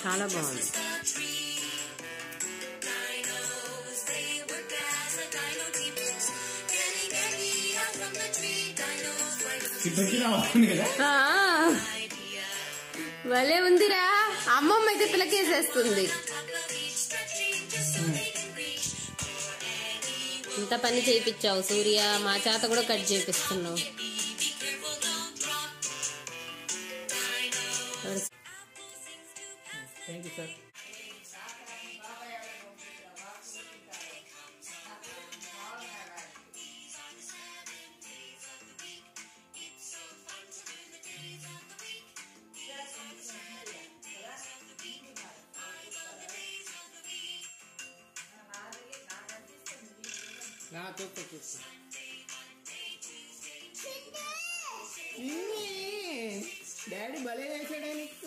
చాలా బాగుంది. భలే ఉందిరా. అమ్మమ్మ అయితే పిల్లకేసేస్తుంది. ఇంత పని చేయించావు సూర్య, మా చేత కూడా కట్ చేపిస్తున్నావు. Thank you sir. చూస్తా డాడీ భలే వేసాడా నీకు.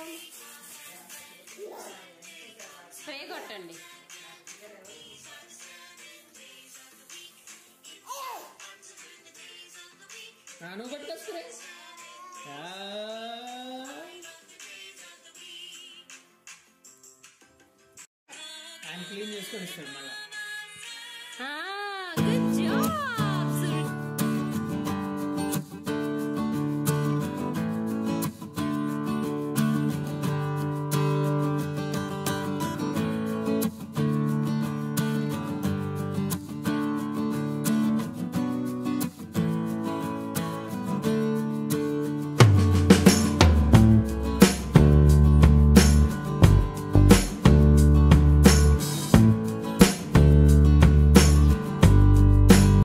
స్ప్రే కొట్టండి. నువ్వు కొట్టుకో స్ప్రే. ఆయన క్లీన్ చేసుకొని ఇస్తాడు మళ్ళా.